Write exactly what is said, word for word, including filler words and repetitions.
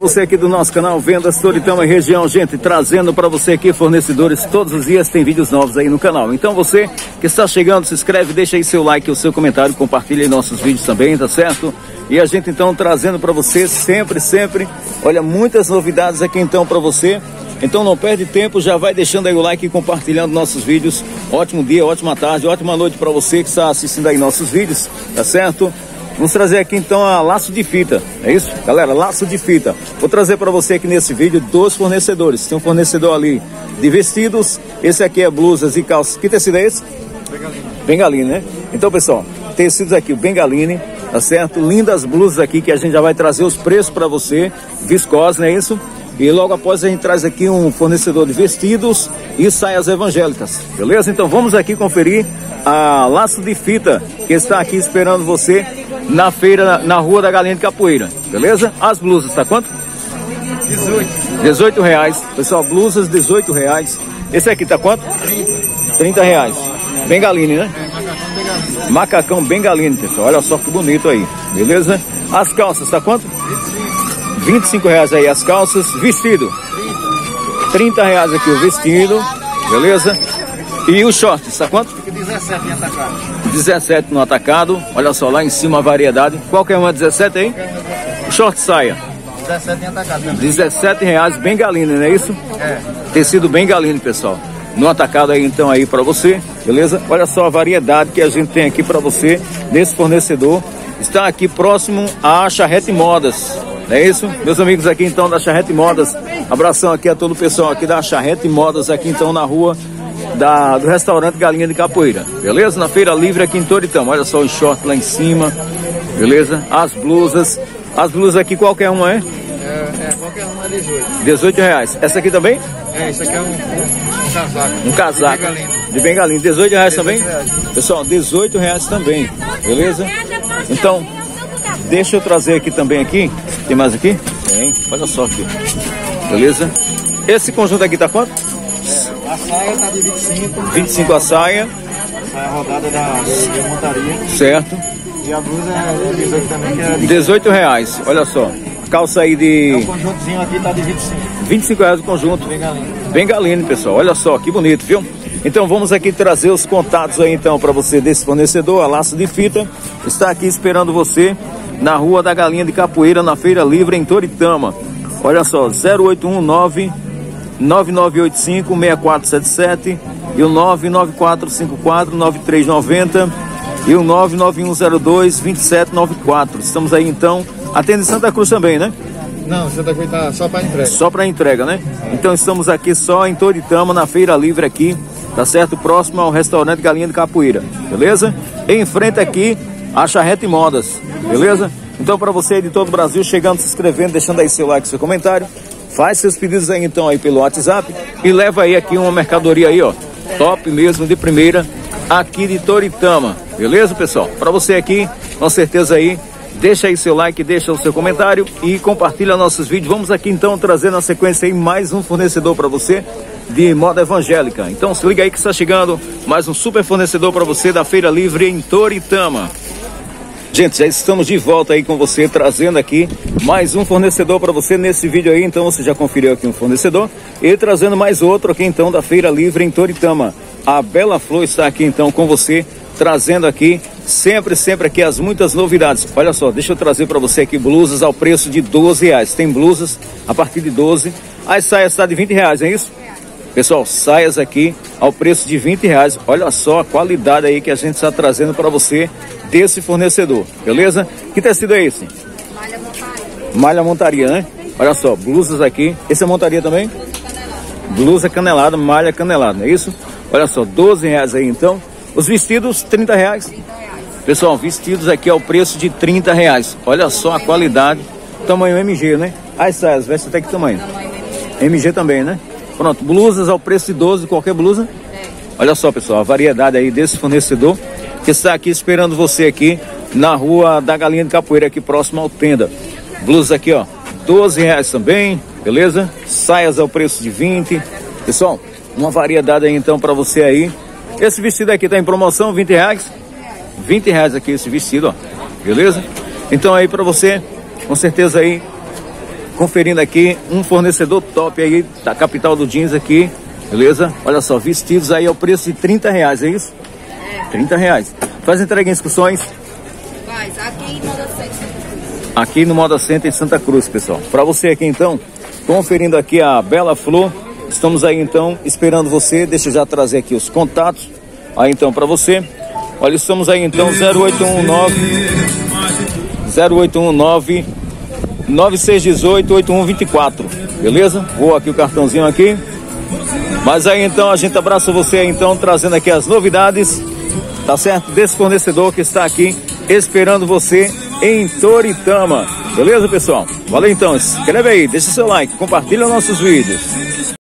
Você aqui do nosso canal Vendas Toritama e Região, gente, trazendo para você aqui fornecedores todos os dias, tem vídeos novos aí no canal. Então você que está chegando, se inscreve, deixa aí seu like, o seu comentário, compartilha aí nossos vídeos também, tá certo? E a gente então trazendo para você sempre, sempre, olha, muitas novidades aqui então para você. Então não perde tempo, já vai deixando aí o like e compartilhando nossos vídeos. Ótimo dia, ótima tarde, ótima noite para você que está assistindo aí nossos vídeos, tá certo? Vamos trazer aqui então a laço de fita, é isso? Galera, laço de fita. Vou trazer para você aqui nesse vídeo dois fornecedores. Tem um fornecedor ali de vestidos, esse aqui é blusas e calças. Que tecido é esse? Bengaline. Bengaline, né? Então pessoal, tecidos aqui, o Bengaline, tá certo? Lindas blusas aqui que a gente já vai trazer os preços para você, viscose, não é isso? E logo após a gente traz aqui um fornecedor de vestidos e saias evangélicas, beleza? Então vamos aqui conferir a laço de fita que está aqui esperando você na feira, na Rua da Galinha de Capoeira, beleza? As blusas, tá quanto? dezoito. dezoito reais, pessoal, blusas dezoito reais. Esse aqui tá quanto? trinta reais. Bengaline, né? Macacão Bengaline, pessoal, olha só que bonito aí, beleza? As calças, tá quanto? vinte e cinco reais aí as calças. Vestido, trinta reais aqui o vestido, beleza? E os shorts, tá quanto? dezessete no atacado. dezessete no atacado, olha só, lá em cima a variedade. Qualquer uma dezessete aí? O short saia. dezessete no atacado também. dezessete reais, Bengaline, não é isso? É. Tecido Bengaline, pessoal. No atacado aí então aí pra você, beleza? Olha só a variedade que a gente tem aqui pra você nesse fornecedor. Está aqui próximo à Charrete Modas. Não é isso? Meus amigos aqui então da Charrete Modas, abração aqui a todo o pessoal aqui da Charrete Modas, aqui então na rua da, do restaurante Galinha de Capoeira, beleza? Na Feira Livre aqui em Toritama, olha só o short lá em cima, beleza? As blusas, as blusas aqui qualquer uma é? É, é qualquer uma é dezoito. dezoito reais. Essa aqui também? É, isso aqui é um, um casaco. Um casaco de Bengaline. De Bengaline, dezoito reais também? Reais. Pessoal, dezoito reais também, beleza? Então, deixa eu trazer aqui também aqui. Tem mais aqui? Tem. Olha só aqui. Beleza? Esse conjunto aqui tá quanto? É, a saia tá de vinte e cinco. vinte e cinco a saia. A saia rodada da, da montaria. Certo. E a blusa é dezoito também, que é de dezoito reais. Olha só. Calça aí de... É, o conjuntozinho aqui tá de vinte e cinco. vinte e cinco reais o conjunto. Bengaline. Bengaline, pessoal. Olha só, que bonito, viu? Então vamos aqui trazer os contatos aí então para você desse fornecedor, a laço de fita. Está aqui esperando você na Rua da Galinha de Capoeira, na Feira Livre em Toritama. Olha só, zero oito um nove, nove nove oito cinco, seis quatro sete sete e o nove nove quatro cinco quatro, nove três nove zero e o nove nove um zero dois, dois sete nove quatro. Estamos aí então, atende Santa Cruz também, né? Não, Santa Cruz tá só para entrega. Só para entrega, né? Então estamos aqui só em Toritama, na Feira Livre aqui, tá certo? Próximo ao restaurante Galinha de Capoeira, beleza? Em frente aqui a Charrete Modas, beleza? Então para você aí de todo o Brasil, chegando, se inscrevendo, deixando aí seu like, seu comentário, faz seus pedidos aí então aí pelo WhatsApp e leva aí aqui uma mercadoria aí, ó, top mesmo, de primeira, aqui de Toritama, beleza, pessoal? Para você aqui, com certeza aí, deixa aí seu like, deixa o seu comentário e compartilha nossos vídeos. Vamos aqui então trazer na sequência aí mais um fornecedor para você de moda evangélica. Então se liga aí que está chegando mais um super fornecedor para você da Feira Livre em Toritama. Gente, já estamos de volta aí com você, trazendo aqui mais um fornecedor para você nesse vídeo aí. Então você já conferiu aqui um fornecedor e trazendo mais outro aqui então da Feira Livre em Toritama. A Bela Flor está aqui então com você, trazendo aqui sempre, sempre aqui as muitas novidades. Olha só, deixa eu trazer para você aqui blusas ao preço de doze reais. Tem blusas a partir de doze. As saias está de vinte reais, é isso? Pessoal, saias aqui ao preço de vinte reais. Olha só a qualidade aí que a gente está trazendo para você desse fornecedor, beleza? Que tecido é esse? Malha montaria. Malha montaria, né? Olha só, blusas aqui. Esse é montaria também? Canelada. Blusa canelada, malha canelada, não é isso? Olha só, doze reais aí então. Os vestidos, trinta reais. trinta reais. Pessoal, vestidos aqui ao preço de trinta reais. Olha só a qualidade. Tamanho M G, né? As saias, veste até que tamanho? Tamanho M G também, né? Pronto, blusas ao preço de doze, qualquer blusa. É. Olha só, pessoal, a variedade aí desse fornecedor que está aqui esperando você aqui na Rua da Galinha de Capoeira, aqui próximo ao Tenda. Blusas aqui, ó, doze reais também, beleza? Saias ao preço de vinte. Pessoal, uma variedade aí então para você aí. Esse vestido aqui tá em promoção, vinte reais. vinte reais aqui esse vestido, ó, beleza? Então aí para você, com certeza aí, conferindo aqui um fornecedor top aí da capital do jeans aqui, beleza? Olha só, vestidos aí ao preço de trinta reais, é isso? É. trinta reais. Faz entrega em excursões? Faz, aqui em Moda Center. Aqui no Moda Center em Santa Cruz, pessoal. Para você aqui então, conferindo aqui a Bela Flor, estamos aí então esperando você. Deixa eu já trazer aqui os contatos aí então para você. Olha, estamos aí então zero oito um nove zero oito um nove nove seis um oito oito um dois quatro, beleza? Vou aqui o cartãozinho aqui. Mas aí então a gente abraça você aí, então, trazendo aqui as novidades, tá certo? Desse fornecedor que está aqui esperando você em Toritama, beleza, pessoal? Valeu então, inscreve aí, deixa seu like, compartilha nossos vídeos.